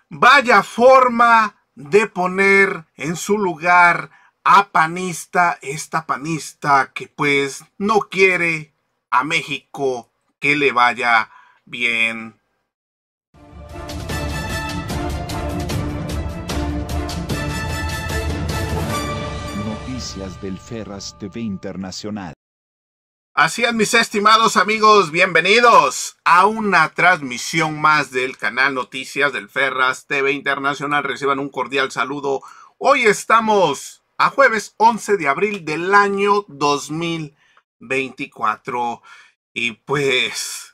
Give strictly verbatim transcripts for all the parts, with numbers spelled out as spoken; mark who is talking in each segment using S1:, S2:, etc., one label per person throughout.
S1: Vaya forma de poner en su lugar a panista, esta panista que pues no quiere a México que le vaya bien.
S2: Noticias del Ferraz T V Internacional.
S1: Así es, mis estimados amigos, bienvenidos a una transmisión más del canal Noticias del Ferraz T V Internacional. Reciban un cordial saludo. Hoy estamos a jueves once de abril del año dos mil veinticuatro. Y pues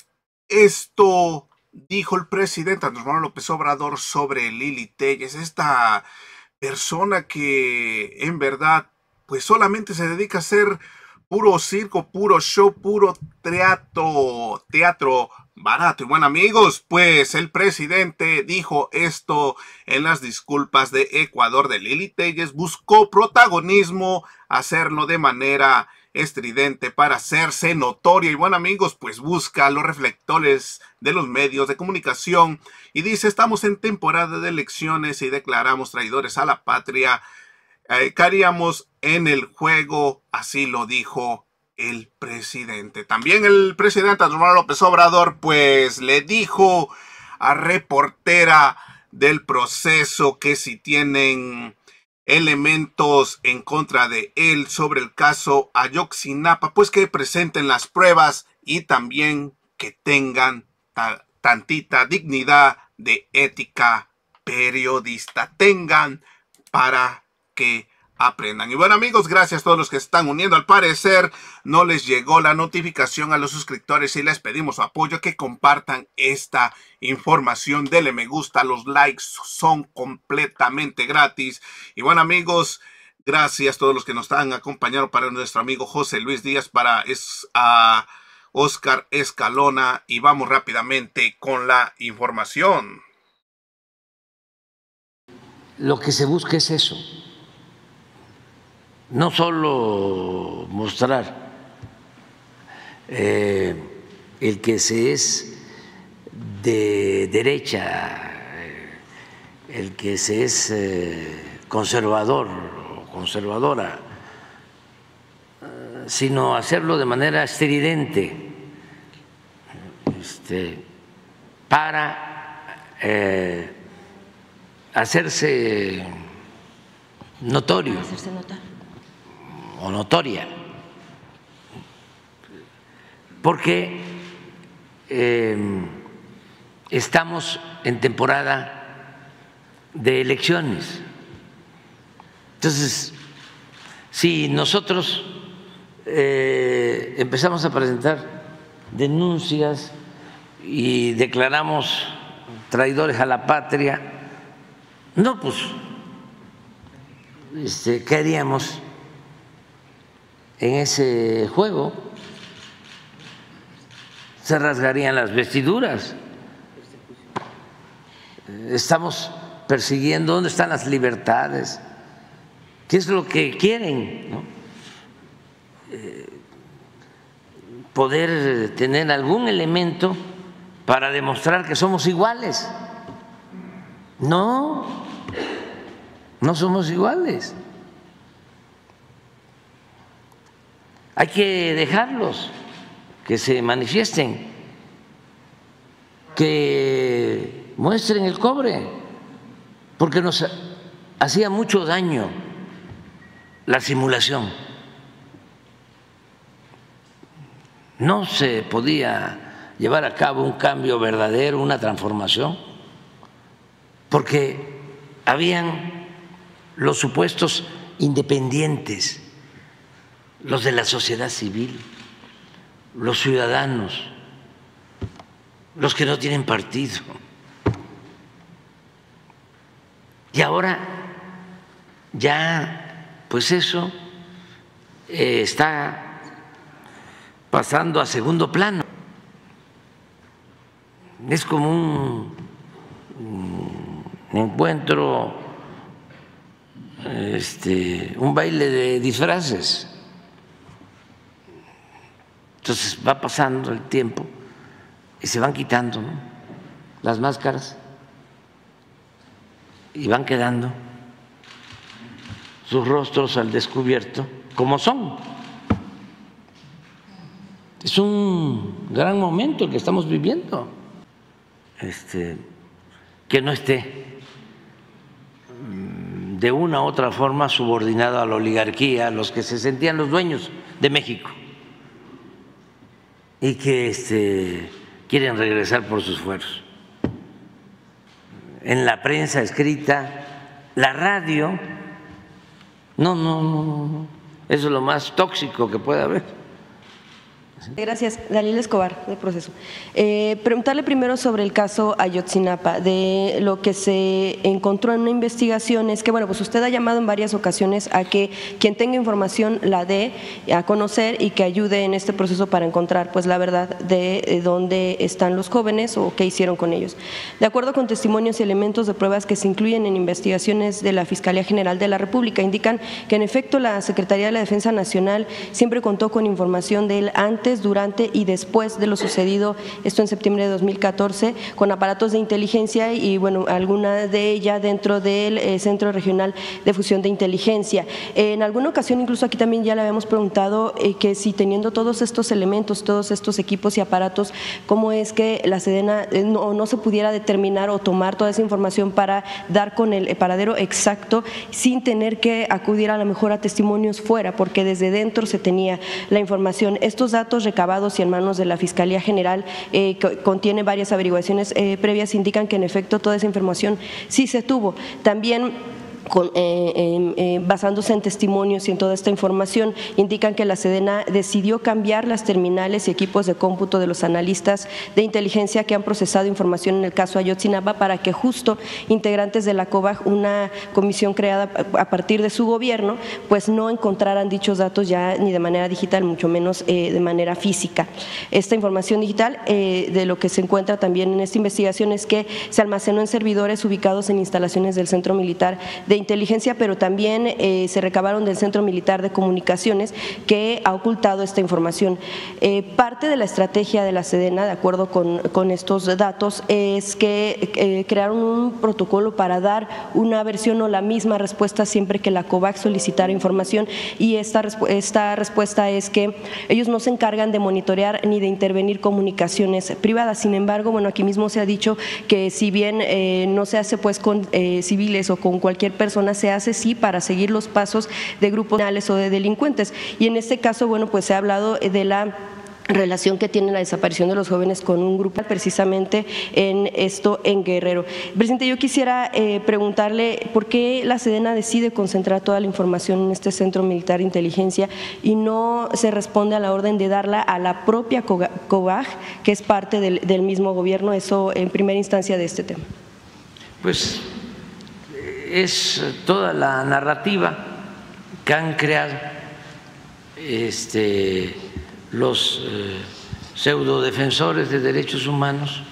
S1: esto dijo el presidente Andrés Manuel López Obrador sobre Lili Téllez, esta persona que en verdad pues solamente se dedica a hacer puro circo, puro show, puro teatro, teatro barato. Y bueno, amigos, pues el presidente dijo esto en las disculpas de Ecuador de Lili Téllez. Buscó protagonismo, hacerlo de manera estridente para hacerse notoria. Y bueno, amigos, pues busca los reflectores de los medios de comunicación y dice: estamos en temporada de elecciones y declaramos traidores a la patria. Eh, ¿Qué haríamos en el juego? Así lo dijo el presidente. También el presidente Andrés Manuel López Obrador pues le dijo a reportera del Proceso que si tienen elementos en contra de él sobre el caso Ayotzinapa, pues que presenten las pruebas y también que tengan ta tantita dignidad de ética periodista. Tengan para que aprendan. Y bueno, amigos, gracias a todos los que se están uniendo. Al parecer no les llegó la notificación a los suscriptores y les pedimos su apoyo, que compartan esta información. Denle me gusta, los likes son completamente gratis. Y bueno, amigos, gracias a todos los que nos están acompañando, para nuestro amigo José Luis Díaz, para es, a Oscar Escalona, y vamos rápidamente con la información.
S3: Lo que se busca es eso, no solo mostrar eh, el que se es de derecha, eh, el que se es eh, conservador o conservadora, eh, sino hacerlo de manera estridente, este, para eh, hacerse notorio,
S4: hacerse notar
S3: o notoria, porque eh, estamos en temporada de elecciones. Entonces, si nosotros eh, empezamos a presentar denuncias y declaramos traidores a la patria, no, pues, este, ¿qué haríamos en ese juego? Se rasgarían las vestiduras. Estamos persiguiendo, ¿dónde están las libertades? ¿Qué es lo que quieren, ¿no? Eh, poder tener algún elemento para demostrar que somos iguales. No, no somos iguales. Hay que dejarlos que se manifiesten, que muestren el cobre, porque nos hacía mucho daño la simulación. No se podía llevar a cabo un cambio verdadero, una transformación, porque habían los supuestos independientes, los de la sociedad civil, los ciudadanos, los que no tienen partido. Y ahora ya, pues eso eh, está pasando a segundo plano. Es como un, un encuentro, este, un baile de disfraces. Entonces va pasando el tiempo y se van quitando, ¿no?, las máscaras y van quedando sus rostros al descubierto como son. Es un gran momento el que estamos viviendo, este, que no esté de una u otra forma subordinado a la oligarquía, a los que se sentían los dueños de México y que este, quieren regresar por sus fueros. En la prensa escrita, la radio, no, no, no, no, eso es lo más tóxico que puede haber.
S4: Gracias. Daniel Escobar, de Proceso. Eh, preguntarle primero sobre el caso Ayotzinapa. De lo que se encontró en una investigación es que, bueno, pues usted ha llamado en varias ocasiones a que quien tenga información la dé a conocer y que ayude en este proceso para encontrar, pues, la verdad de, de dónde están los jóvenes o qué hicieron con ellos. De acuerdo con testimonios y elementos de pruebas que se incluyen en investigaciones de la Fiscalía General de la República, indican que, en efecto, la Secretaría de la Defensa Nacional siempre contó con información de él antes, durante y después de lo sucedido, esto en septiembre de dos mil catorce, con aparatos de inteligencia y, bueno, alguna de ellas dentro del eh, Centro Regional de Fusión de Inteligencia. Eh, en alguna ocasión, incluso aquí también ya le habíamos preguntado eh, que si teniendo todos estos elementos, todos estos equipos y aparatos, cómo es que la Sedena eh, no, no se pudiera determinar o tomar toda esa información para dar con el paradero exacto sin tener que acudir a lo mejor a testimonios fuera, porque desde dentro se tenía la información. Estos datos recabados y en manos de la Fiscalía General eh, que contiene varias averiguaciones eh, previas, indican que en efecto toda esa información sí se tuvo. También Con, eh, eh, eh, basándose en testimonios y en toda esta información, indican que la Sedena decidió cambiar las terminales y equipos de cómputo de los analistas de inteligencia que han procesado información en el caso Ayotzinapa para que justo integrantes de la COBAG, una comisión creada a partir de su gobierno, pues no encontraran dichos datos ya ni de manera digital, mucho menos eh, de manera física. Esta información digital, eh, de lo que se encuentra también en esta investigación, es que se almacenó en servidores ubicados en instalaciones del Centro Militar de Inteligencia, pero también eh, se recabaron del Centro Militar de Comunicaciones, que ha ocultado esta información. Eh, parte de la estrategia de la Sedena, de acuerdo con, con estos datos, es que eh, crearon un protocolo para dar una versión o la misma respuesta siempre que la COBAG solicitara información, y esta, esta respuesta es que ellos no se encargan de monitorear ni de intervenir comunicaciones privadas. Sin embargo, bueno, aquí mismo se ha dicho que si bien eh, no se hace pues con eh, civiles o con cualquier persona, se hace sí para seguir los pasos de grupos criminales o de delincuentes, y en este caso, bueno, pues se ha hablado de la relación que tiene la desaparición de los jóvenes con un grupo precisamente en esto en Guerrero. Presidente, yo quisiera eh, preguntarle por qué la Sedena decide concentrar toda la información en este Centro Militar de Inteligencia y no se responde a la orden de darla a la propia COBAG, que es parte del, del mismo gobierno, eso en primera instancia de este tema. Pues es toda la narrativa que han creado este, los eh, pseudodefensores de derechos humanos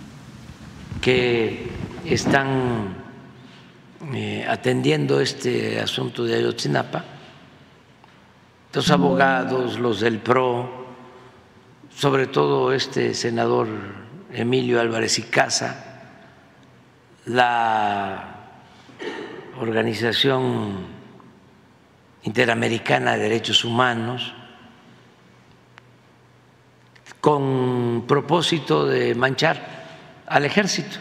S4: que están eh, atendiendo este asunto de Ayotzinapa, los abogados, los del P R O, sobre todo este senador Emilio Álvarez y Casa, la Organización Interamericana de Derechos Humanos, con propósito de manchar al ejército.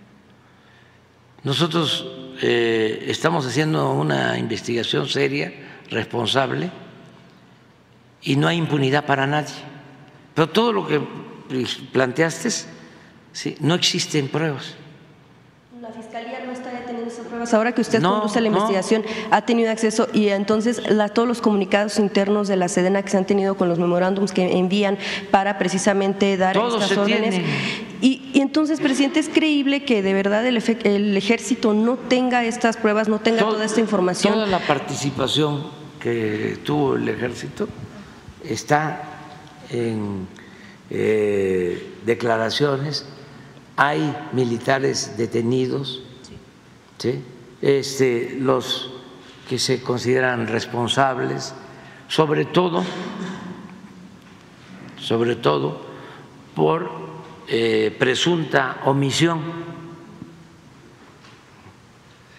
S4: Nosotros eh, estamos haciendo una investigación seria, responsable, y no hay impunidad para nadie. Pero todo lo que planteaste, ¿sí?, no existen pruebas. La Fiscalía no está teniendo esas pruebas. Ahora que usted no, conduce la investigación, no. ha tenido acceso, y entonces la, todos los comunicados internos de la Sedena que se han tenido con los memorándums que envían para precisamente dar todo estas órdenes. Y, y entonces, presidente, ¿es creíble que de verdad el, el ejército no tenga estas pruebas, no tenga todo, toda esta información? Toda la participación que tuvo el ejército está en eh, declaraciones. Hay militares detenidos, ¿sí? este, los que se consideran responsables, sobre todo, sobre todo por eh, presunta omisión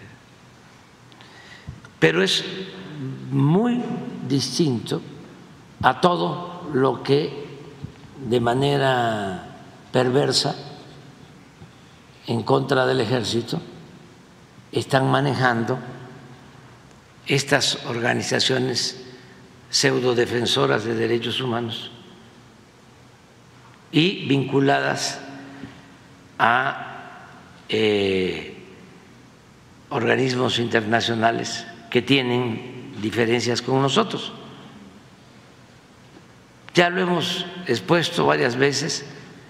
S3: pero es muy distinto a todo lo que de manera perversa en contra del ejército están manejando estas organizaciones pseudodefensoras de derechos humanos y vinculadas a eh, organismos internacionales que tienen diferencias con nosotros. Ya lo hemos expuesto varias veces,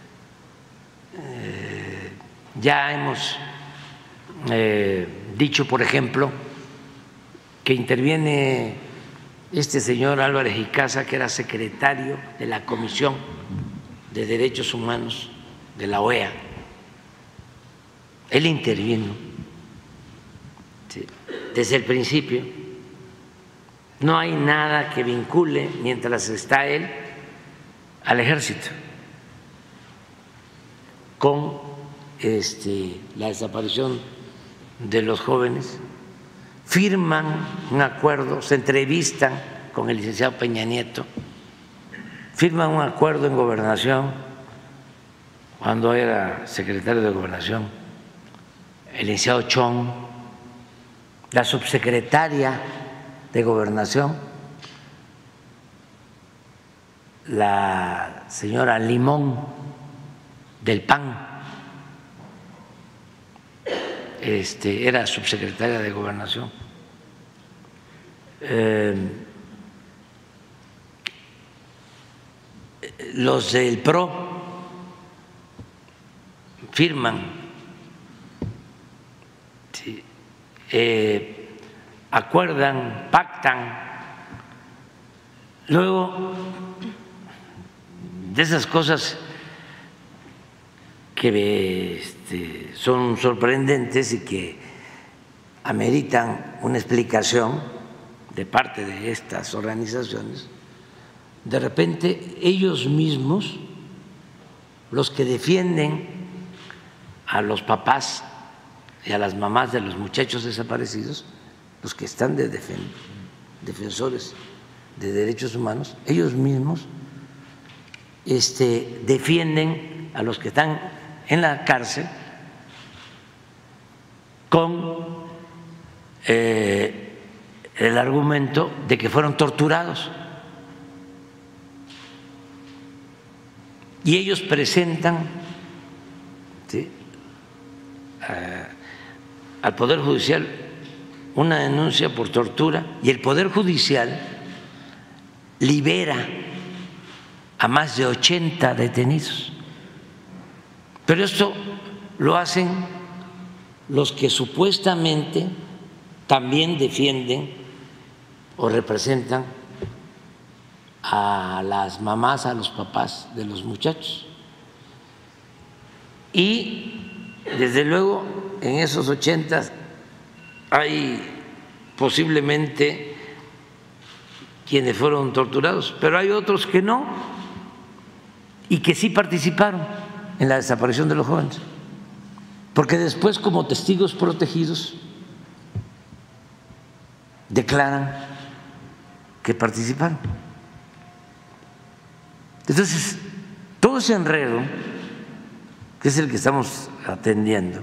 S3: eh, ya hemos eh, dicho, por ejemplo, que interviene este señor Álvarez Icaza, que era secretario de la Comisión de Derechos Humanos de la O E A. Él intervino, sí, desde el principio. No hay nada que vincule, mientras está él, al ejército con este, la desaparición de los jóvenes. Firman un acuerdo, se entrevistan con el licenciado Peña Nieto, firman un acuerdo en Gobernación cuando era secretario de Gobernación el licenciado Chong, la subsecretaria de Gobernación, la señora Limón del P A N, este, era subsecretaria de Gobernación. Eh, los del P R O firman, sí, eh, acuerdan, pactan. Luego, de esas cosas que este, son sorprendentes y que ameritan una explicación de parte de estas organizaciones, de repente ellos mismos, los que defienden a los papás y a las mamás de los muchachos desaparecidos, los que están de defen defensores de derechos humanos, ellos mismos este, defienden a los que están en la cárcel con eh, el argumento de que fueron torturados. Y ellos presentan, ¿sí?, eh, al Poder Judicial una denuncia por tortura y el Poder Judicial libera a más de ochenta detenidos. Pero esto lo hacen los que supuestamente también defienden o representan a las mamás, a los papás de los muchachos. Y desde luego en esos ochenta hay posiblemente quienes fueron torturados, pero hay otros que no y que sí participaron en la desaparición de los jóvenes, porque después, como testigos protegidos, declaran que participaron. Entonces, todo ese enredo, que es el que estamos atendiendo,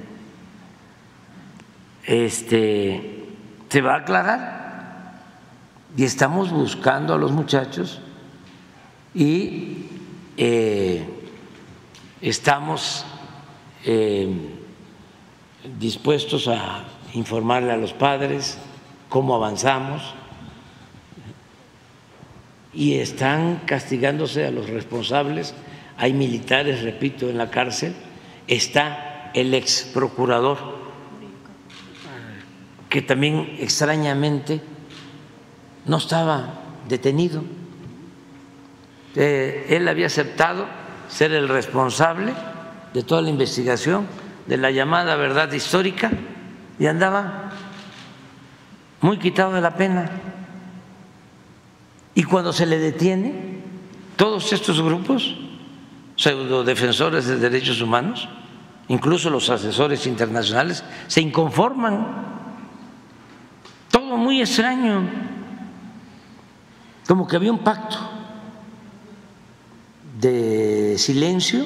S3: este, se va a aclarar y estamos buscando a los muchachos y eh, estamos eh, dispuestos a informarle a los padres cómo avanzamos, y están castigándose a los responsables. Hay militares, repito, en la cárcel. Está el ex procurador, que también extrañamente no estaba detenido. Eh, él había aceptado ser el responsable de toda la investigación de la llamada verdad histórica y andaba muy quitado de la pena. Y cuando se le detiene, todos estos grupos pseudodefensores de derechos humanos, incluso los asesores internacionales, se inconforman. Todo el muy extraño, como que había un pacto de silencio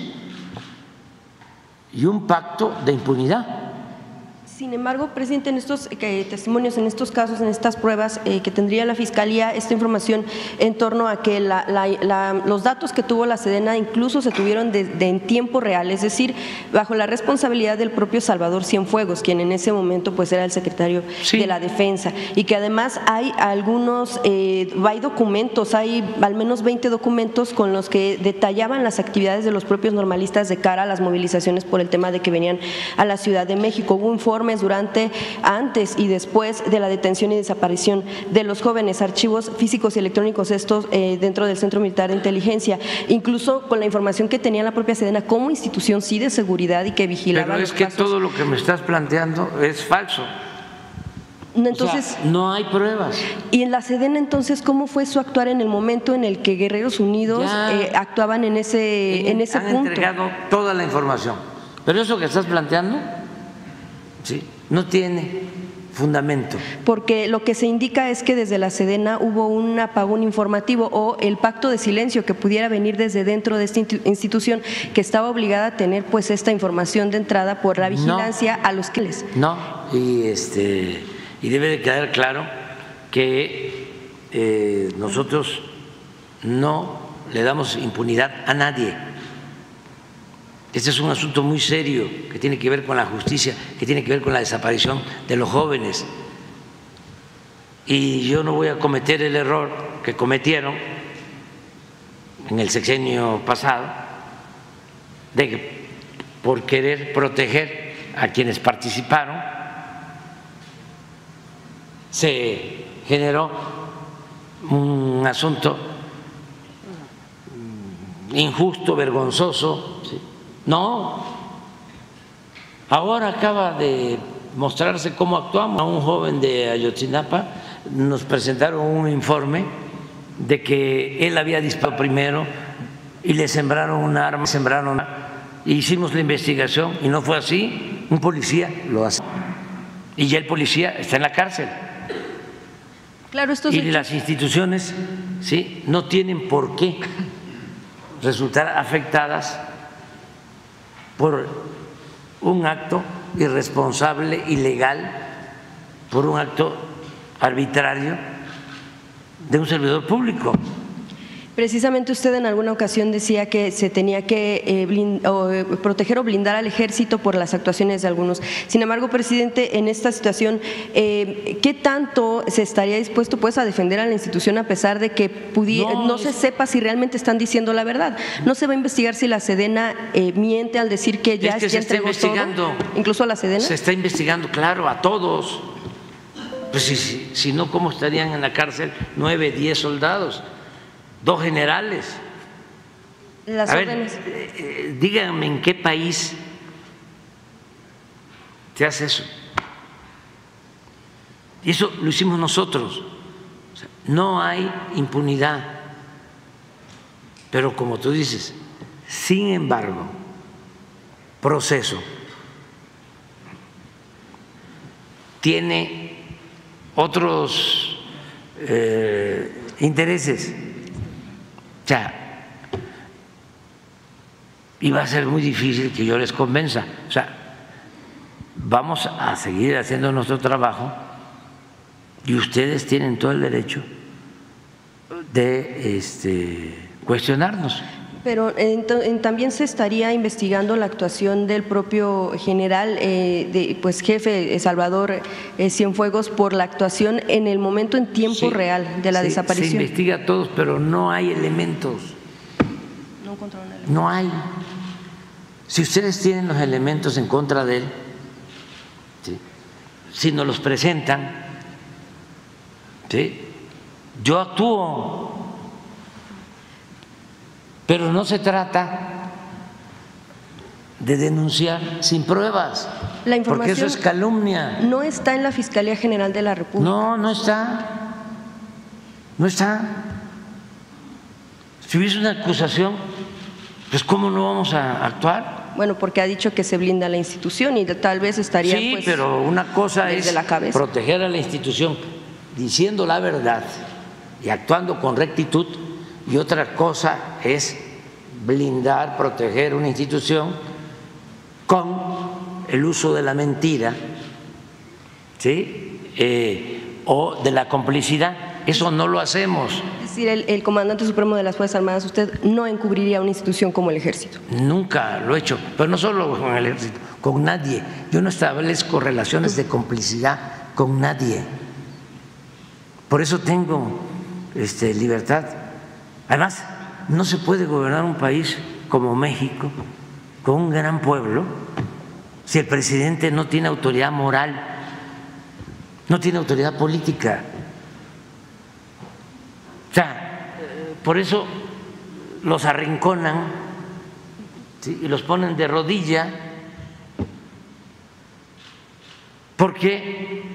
S3: y un pacto de impunidad.
S4: Sin embargo, presidente, en estos eh, testimonios, en estos casos, en estas pruebas eh, que tendría la Fiscalía, esta información en torno a que la, la, la, los datos que tuvo la Sedena incluso se tuvieron de, de en tiempo real, es decir, bajo la responsabilidad del propio Salvador Cienfuegos, quien en ese momento pues era el secretario sí. de la Defensa, y que además hay algunos, eh, hay documentos, hay al menos veinte documentos con los que detallaban las actividades de los propios normalistas de cara a las movilizaciones por el tema de que venían a la Ciudad de México. Hubo informes durante, antes y después de la detención y desaparición de los jóvenes, archivos físicos y electrónicos estos eh, dentro del Centro Militar de Inteligencia, incluso con la información que tenía la propia Sedena como institución sí de seguridad y que vigilaba.
S3: Pero es
S4: los
S3: que
S4: casos.
S3: Todo lo que me estás planteando es falso.
S4: Entonces,
S3: o sea, no hay pruebas.
S4: Y en la Sedena, entonces, ¿cómo fue su actuar en el momento en el que Guerreros Unidos eh, actuaban en ese, en, en ese
S3: han
S4: punto?
S3: Han entregado toda la información, pero eso que estás planteando sí, no tiene fundamento.
S4: Porque lo que se indica es que desde la Sedena hubo un apagón informativo o el pacto de silencio que pudiera venir desde dentro de esta institución que estaba obligada a tener pues esta información de entrada por la vigilancia
S3: no,
S4: a los que les.
S3: No, y este y debe de quedar claro que eh, nosotros no le damos impunidad a nadie. Este es un asunto muy serio que tiene que ver con la justicia, que tiene que ver con la desaparición de los jóvenes. Y yo no voy a cometer el error que cometieron en el sexenio pasado de que por querer proteger a quienes participaron se generó un asunto injusto, vergonzoso. ¿Sí? No, ahora acaba de mostrarse cómo actuamos. A un joven de Ayotzinapa nos presentaron un informe de que él había disparado primero y le sembraron un arma, sembraron, hicimos la investigación y no fue así. Un policía lo hace y ya el policía está en la cárcel.
S4: Claro, estos
S3: y
S4: hechos.
S3: Las instituciones sí no tienen por qué resultar afectadas por un acto irresponsable, ilegal, por un acto arbitrario de un servidor público.
S4: Precisamente usted en alguna ocasión decía que se tenía que eh, blind, o, eh, proteger o blindar al ejército por las actuaciones de algunos. Sin embargo, presidente, en esta situación, eh, ¿qué tanto se estaría dispuesto pues a defender a la institución a pesar de que pudiera, no, no se sepa si realmente están diciendo la verdad? ¿No se va a investigar si la Sedena eh, miente al decir que ya,
S3: es que
S4: ya
S3: se está investigando,
S4: todo, incluso a la Sedena?
S3: Se está investigando, claro, a todos. Pues si, si, si no, ¿cómo estarían en la cárcel nueve, diez soldados? Dos generales.
S4: Las
S3: a
S4: órdenes.
S3: ver, eh, eh, díganme en qué país se hace eso. Y eso lo hicimos nosotros. O sea, no hay impunidad. Pero como tú dices, sin embargo, proceso tiene otros eh, intereses. O sea, iba a ser muy difícil que yo les convenza. O sea, vamos a seguir haciendo nuestro trabajo y ustedes tienen todo el derecho de este, cuestionarnos.
S4: Pero en, en, también se estaría investigando la actuación del propio general, eh, de, pues jefe Salvador eh, Cienfuegos, por la actuación en el momento en tiempo sí, real de la
S3: sí,
S4: desaparición.
S3: Se investiga a todos, pero no hay elementos.
S4: No encontraron elementos.
S3: No hay. Si ustedes tienen los elementos en contra de él, ¿sí? Si nos los presentan, ¿sí? Yo actúo. Pero no se trata de denunciar sin pruebas,
S4: la información
S3: porque eso es calumnia.
S4: No está en la Fiscalía General de la República.
S3: No, no está. No está. Si hubiese una acusación, pues ¿cómo no vamos a actuar?
S4: Bueno, porque ha dicho que se blinda la institución y tal vez estaría.
S3: Sí,
S4: pues,
S3: pero una cosa es
S4: la cabeza.
S3: proteger a la institución diciendo la verdad y actuando con rectitud, y otra cosa es blindar, proteger una institución con el uso de la mentira, ¿sí? Eh, o de la complicidad. Eso no lo hacemos.
S4: Es decir, el, el comandante supremo de las Fuerzas Armadas, usted no encubriría una institución como el Ejército.
S3: Nunca lo he hecho, pero no solo con el Ejército, con nadie. Yo no establezco relaciones de complicidad con nadie. Por eso tengo este, libertad. Además, no se puede gobernar un país como México, con un gran pueblo, si el presidente no tiene autoridad moral, no tiene autoridad política. O sea, por eso los arrinconan, ¿sí? Y los ponen de rodilla, porque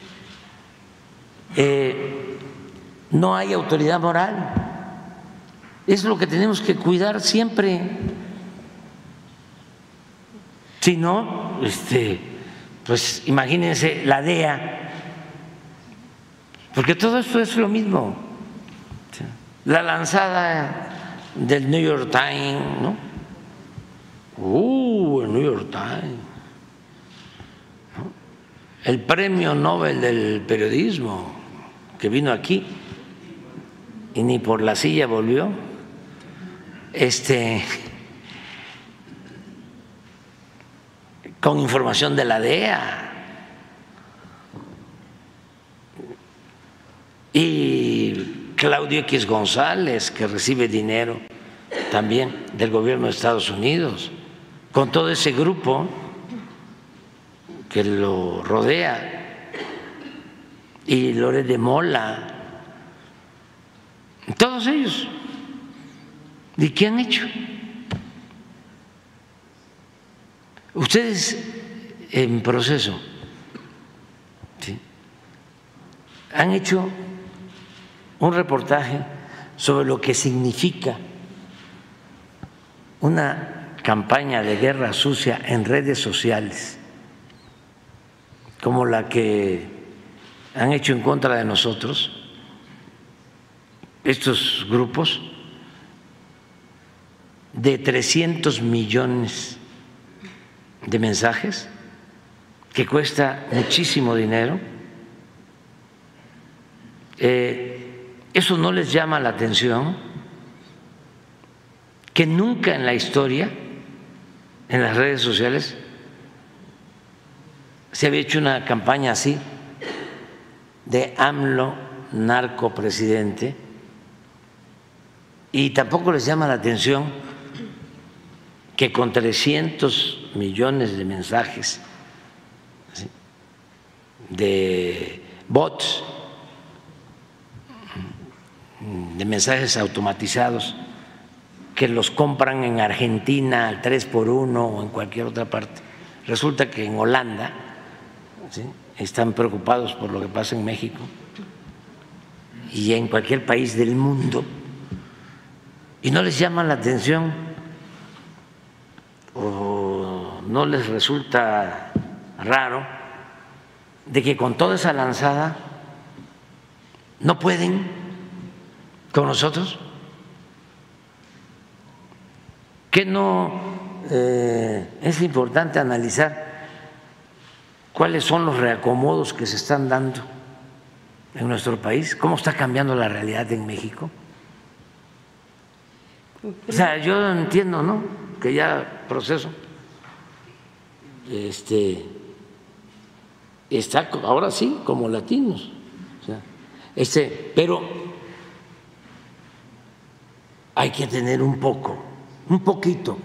S3: eh, no hay autoridad moral. Es lo que tenemos que cuidar siempre. Si no, este, pues imagínense la D E A, porque todo esto es lo mismo. La lanzada del New York Times, ¿no? Uh, el New York Times. ¿No? El premio Nobel del periodismo que vino aquí y ni por la silla volvió. Este, con información de la D E A. Y Claudio X González, que recibe dinero también del gobierno de Estados Unidos, con todo ese grupo que lo rodea, y Loret de Mola, todos ellos. ¿Y qué han hecho? Ustedes en proceso, ¿sí?, han hecho un reportaje sobre lo que significa una campaña de guerra sucia en redes sociales, como la que han hecho en contra de nosotros estos grupos, de trescientos millones de mensajes, que cuesta muchísimo dinero. Eh, ¿Eso no les llama la atención? Que nunca en la historia, en las redes sociales, se había hecho una campaña así de AMLO narcopresidente, y tampoco les llama la atención que con trescientos millones de mensajes, ¿sí?, de bots, de mensajes automatizados, que los compran en Argentina al tres por uno o en cualquier otra parte. Resulta que en Holanda, ¿sí?, están preocupados por lo que pasa en México y en cualquier país del mundo, y no les llama la atención o no les resulta raro de que con toda esa lanzada no pueden con nosotros, que no eh, es importante analizar cuáles son los reacomodos que se están dando en nuestro país, cómo está cambiando la realidad en México. O sea, yo entiendo, ¿no?, que ya proceso este, está ahora sí como latinos, o sea, este, pero hay que tener un poco, un poquito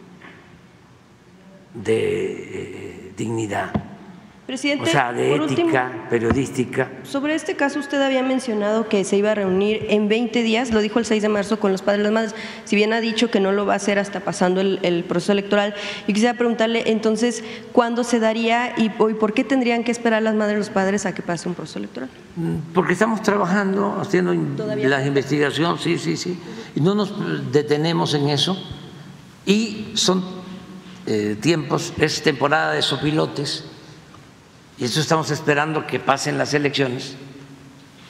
S3: de eh, dignidad.
S4: Presidente,
S3: o sea, de
S4: por
S3: ética
S4: último,
S3: periodística.
S4: Sobre este caso, usted había mencionado que se iba a reunir en veinte días, lo dijo el seis de marzo con los padres y las madres, si bien ha dicho que no lo va a hacer hasta pasando el, el proceso electoral. Yo quisiera preguntarle, entonces, ¿cuándo se daría y, y por qué tendrían que esperar las madres y los padres a que pase un proceso electoral?
S3: Porque estamos trabajando, haciendo
S4: ¿Todavía?
S3: la investigación, sí, sí, sí, y no nos detenemos en eso, y son eh, tiempos, es temporada de sopilotes. Y eso estamos esperando que pasen las elecciones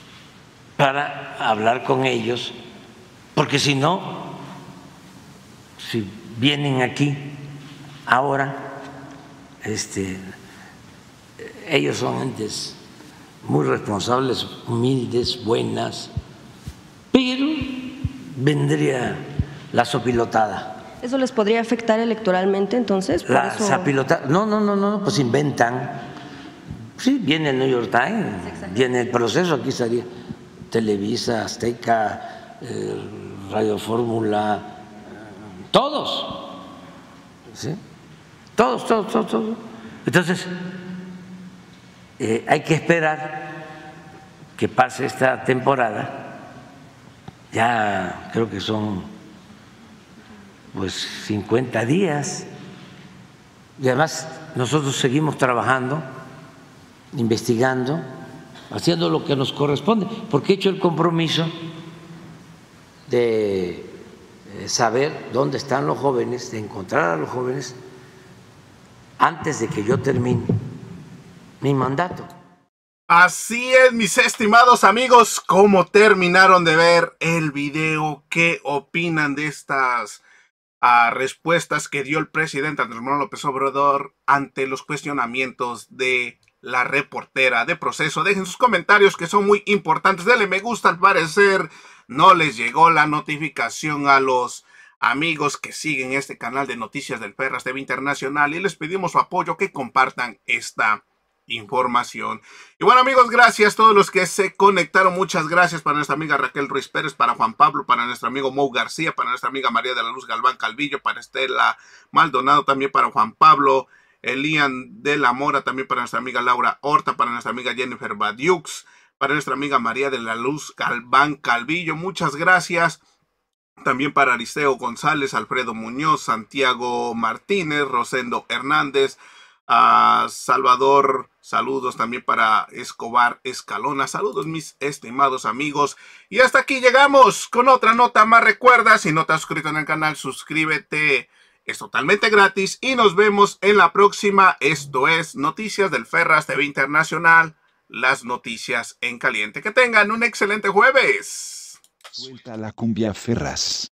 S3: para hablar con ellos, porque si no, si vienen aquí ahora, este, ellos son gentes muy responsables, humildes, buenas, pero vendría la sopilotada.
S4: ¿Eso les podría afectar electoralmente entonces? ¿Por
S3: La
S4: eso?
S3: sopilotada, no, no, no, no, pues inventan. Sí, viene el New York Times, viene el proceso, aquí estaría Televisa, Azteca, eh, Radio Fórmula, eh, todos, ¿sí? Todos, todos, todos, todos. Entonces, eh, hay que esperar que pase esta temporada, ya creo que son pues cincuenta días, y además nosotros seguimos trabajando, investigando, haciendo lo que nos corresponde, porque he hecho el compromiso de saber dónde están los jóvenes, de encontrar a los jóvenes antes de que yo termine mi mandato.
S1: Así es, mis estimados amigos, ¿cómo terminaron de ver el video? ¿Qué opinan de estas uh, respuestas que dio el presidente Andrés Manuel López Obrador ante los cuestionamientos de la reportera de Proceso? Dejen sus comentarios, que son muy importantes. Denle me gusta, al parecer no les llegó la notificación a los amigos que siguen este canal de Noticias del Ferras T V Internacional, y les pedimos su apoyo, que compartan esta información. Y bueno, amigos, gracias a todos los que se conectaron. Muchas gracias para nuestra amiga Raquel Ruiz Pérez, para Juan Pablo, para nuestro amigo Mau García, para nuestra amiga María de la Luz Galván Calvillo, para Estela Maldonado, también para Juan Pablo Elian de la Mora, también para nuestra amiga Laura Horta, para nuestra amiga Jennifer Badiux, para nuestra amiga María de la Luz Galván Calvillo. Muchas gracias. También para Aristeo González, Alfredo Muñoz, Santiago Martínez, Rosendo Hernández, a Salvador, saludos también para Escobar Escalona. Saludos, mis estimados amigos. Y hasta aquí llegamos con otra nota más. Recuerda, si no te has suscrito en el canal, suscríbete. Es totalmente gratis y nos vemos en la próxima. Esto es Noticias del Ferras T V Internacional, las noticias en caliente. Que tengan un excelente jueves.
S2: Suelta la cumbia, Ferras.